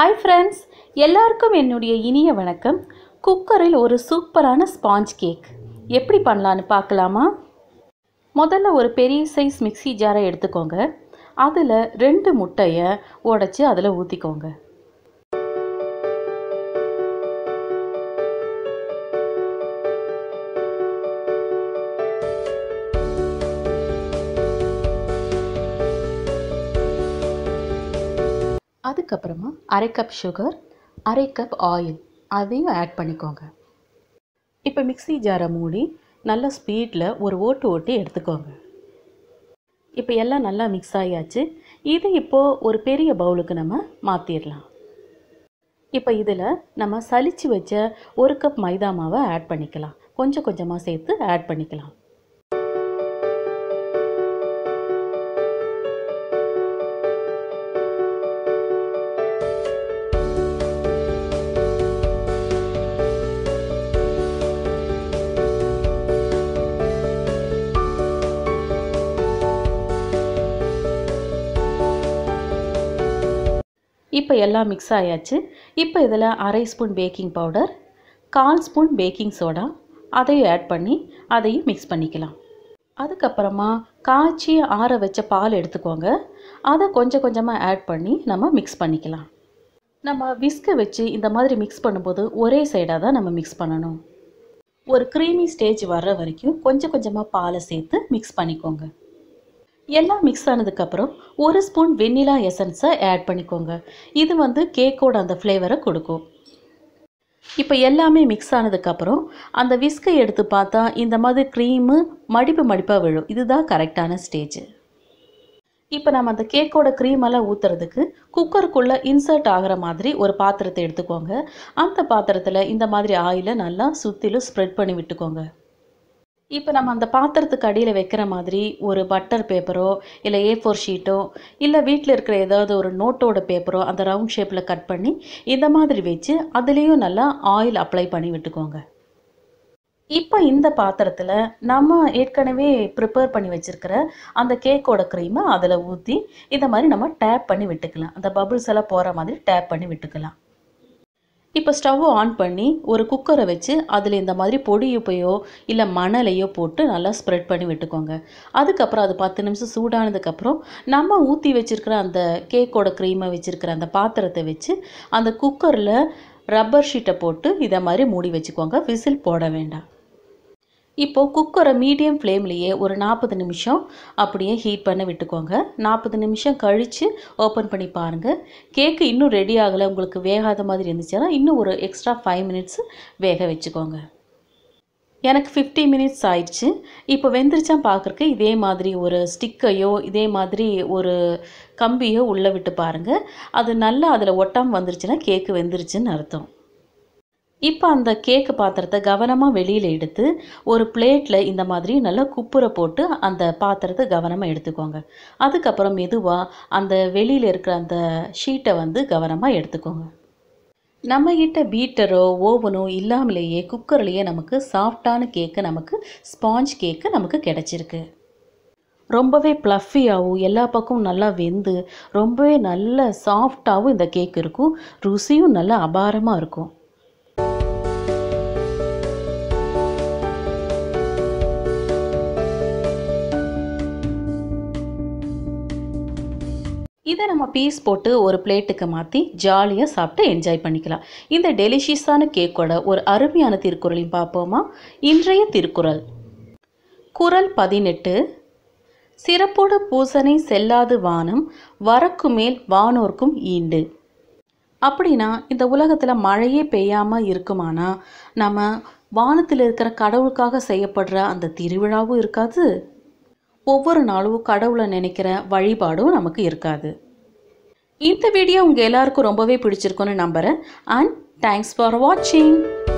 Hi friends, எல்லாருக்கும் என்னுடைய இனிய வணக்கம். குக்கரில் ஒரு சூப்பரான ஸ்பாஞ்ச் கேக் எப்படி பண்ணலான்னு பார்க்கலாமா? முதல்ல ஒரு பெரிய சைஸ் மிக்ஸி ஜாரை எடுத்துக்கோங்க. அதில் 2 முட்டையை உடைச்சி அதில் ஊற்றிக்கோங்க. அதுக்கப்புறமா 1/2 கப் சுகர், 1/2 கப் ஆயில் அதையும் ஆட் பண்ணிக்கோங்க. இப்போ மிக்ஸி ஜாரை மூடி நல்லா ஸ்பீடில் ஒரு ஓட்டு ஓட்டி எடுத்துக்கோங்க. இப்போ எல்லாம் நல்லா மிக்ஸ் ஆகியாச்சு. இது இப்போது ஒரு பெரிய பவுலுக்கு நம்ம மாற்றிடலாம். இப்போ இதில் நம்ம சலிச்சு வச்ச 1 கப் மைதா மாவை ஆட் பண்ணிக்கலாம். கொஞ்சம் கொஞ்சமாக சேர்த்து ஆட் பண்ணிக்கலாம். இப்போ எல்லாம் மிக்ஸ் ஆயாச்சு. இப்போ இதில் 1/2 spoon baking powder, 1/4 spoon baking soda அதையும் ஆட் பண்ணி அதையும் மிக்ஸ் பண்ணிக்கலாம். அதுக்கப்புறமா காய்ச்சி ஆற வச்ச பால் எடுத்துக்கோங்க. அதை கொஞ்சம் கொஞ்சமாக ஆட் பண்ணி நம்ம மிக்ஸ் பண்ணிக்கலாம். நம்ம விஸ்கை வச்சு இந்த மாதிரி மிக்ஸ் பண்ணும்போது ஒரே சைடாக தான் நம்ம மிக்ஸ் பண்ணணும். ஒரு க்ரீமி ஸ்டேஜ் வர்ற வரைக்கும் கொஞ்சம் கொஞ்சமாக பாலை சேர்த்து மிக்ஸ் பண்ணிக்கோங்க. எல்லாம் மிக்ஸ் ஆனதுக்கப்புறம் 1 ஸ்பூன் வெண்ணிலா எசன்ஸை ஆட் பண்ணிக்கோங்க. இது கேக்கோட அந்த ஃப்ளேவரை கொடுக்கும். இப்போ எல்லாமே மிக்ஸ் ஆனதுக்கப்புறம் அந்த விஸ்கை எடுத்து பார்த்தா இந்த மாதிரி க்ரீமு மடிப்பாக விழும். இதுதான் கரெக்டான ஸ்டேஜ். இப்போ நம்ம அந்த கேக்கோட க்ரீமெல்லாம் ஊற்றுறதுக்கு குக்கருக்குள்ளே இன்சர்ட் ஆகிற மாதிரி ஒரு பாத்திரத்தை எடுத்துக்கோங்க. அந்த பாத்திரத்தில் இந்த மாதிரி ஆயிலை நல்லா சுற்றிலும் ஸ்ப்ரெட் பண்ணி விட்டுக்கோங்க. இப்போ நம்ம அந்த பாத்திரத்துக்கு அடியில் வைக்கிற மாதிரி ஒரு பட்டர் பேப்பரோ இல்லை A4 ஷீட்டோ இல்லை வீட்டில் இருக்கிற ஏதாவது ஒரு நோட்டோட பேப்பரோ அந்த ரவுண்ட் ஷேப்பில் கட் பண்ணி இந்த மாதிரி வச்சு அதுலேயும் நல்லா ஆயில் அப்ளை பண்ணி விட்டுக்கோங்க. இப்போ இந்த பாத்திரத்தில் நம்ம ஏற்கனவே ப்ரிப்பேர் பண்ணி வச்சுருக்கிற அந்த கேக்கோட க்ரீமை அதில் ஊற்றி இந்த மாதிரி நம்ம டேப் பண்ணி விட்டுக்கலாம். அந்த பபுள்ஸ் எல்லாம் போகிற மாதிரி டேப் பண்ணி விட்டுக்கலாம். இப்போ ஸ்டவ்வை ஆன் பண்ணி ஒரு குக்கரை வச்சு அதில் இந்த மாதிரி பொடி உப்பையோ இல்லை மணலையோ போட்டு நல்லா ஸ்ப்ரெட் பண்ணி விட்டுக்கோங்க. அதுக்கப்புறம் அது 10 நிமிஷம் சூடானதுக்கப்புறம் நம்ம ஊற்றி வச்சுருக்கிற அந்த கேக்கோட க்ரீமை வச்சுருக்கிற அந்த பாத்திரத்தை வச்சு அந்த குக்கரில் ரப்பர் ஷீட்டை போட்டு இதை மாதிரி மூடி வச்சுக்கோங்க. விசில் போட வேண்டாம். இப்போது குக்கரை மீடியம் ஃப்ளேம்லேயே ஒரு 40 நிமிஷம் அப்படியே ஹீட் பண்ண விட்டுக்கோங்க. 40 நிமிஷம் கழித்து ஓப்பன் பண்ணி பாருங்கள். கேக்கு இன்னும் ரெடி ஆகலை, உங்களுக்கு வேகாத மாதிரி இருந்துச்சுன்னா இன்னும் ஒரு எக்ஸ்ட்ரா 5 மினிட்ஸ் வேக வச்சுக்கோங்க. எனக்கு 50 மினிட்ஸ் ஆயிடுச்சு. இப்போ வெந்துருச்சான் பார்க்குறக்கு இதே மாதிரி ஒரு ஸ்டிக்கையோ இதே மாதிரி ஒரு கம்பியோ உள்ளே விட்டு பாருங்கள். அது நல்லா அதில் ஒட்டாமல் வந்துருச்சுன்னா கேக்கு வெந்துருச்சுன்னு அர்த்தம். இப்போ அந்த கேக்கு பாத்திரத்தை கவனமாக வெளியில் எடுத்து ஒரு பிளேட்டில் இந்த மாதிரி நல்லா குப்புரை போட்டு அந்த பாத்திரத்தை கவனமாக எடுத்துக்கோங்க. அதுக்கப்புறம் மெதுவாக அந்த வெளியில் இருக்கிற அந்த ஷீட்டை கவனமாக எடுத்துக்கோங்க. நம்மகிட்ட பீட்டரோ ஓவனோ இல்லாமலேயே குக்கர்லேயே நமக்கு சாஃப்டான கேக்கு ஸ்பாஞ்ச் கேக்கு நமக்கு கிடச்சிருக்கு. ரொம்பவே ப்ளஃபியாகவும் எல்லா பக்கமும் நல்லா வெந்து ரொம்பவே நல்ல சாஃப்டாகவும் இந்த கேக் இருக்கும். ருசியும் நல்லா அபாரமாக இருக்கும். இதை நம்ம பீஸ் போட்டு ஒரு பிளேட்டுக்கு மாற்றி ஜாலியாக சாப்பிட்டு என்ஜாய் பண்ணிக்கலாம். இந்த டெலிஷியஸான கேக்கோட ஒரு அருமையான திருக்குறளையும் பார்ப்போமா? இன்றைய திருக்குறள் குறள் 18. சிறப்போடு பூசனை செல்லாது வானம் வரக்கு மேல் வானோர்க்கும் ஈண்டு. அப்படின்னா இந்த உலகத்தில் மழையே பெய்யாமல் இருக்குமானா நம்ம வானத்தில் இருக்கிற கடவுளுக்காக செய்யப்படுற அந்த திருவிழாவும் இருக்காது, ஒவ்வொரு நாளும் கடவுளை நினைக்கிற வழிபாடும் நமக்கு இருக்காது. இந்த வீடியோ உங்கள் எல்லாருக்கும் ரொம்பவே பிடிச்சிருக்குன்னு நம்புகிறேன். அண்ட் தேங்க்ஸ் ஃபார் வாட்சிங்.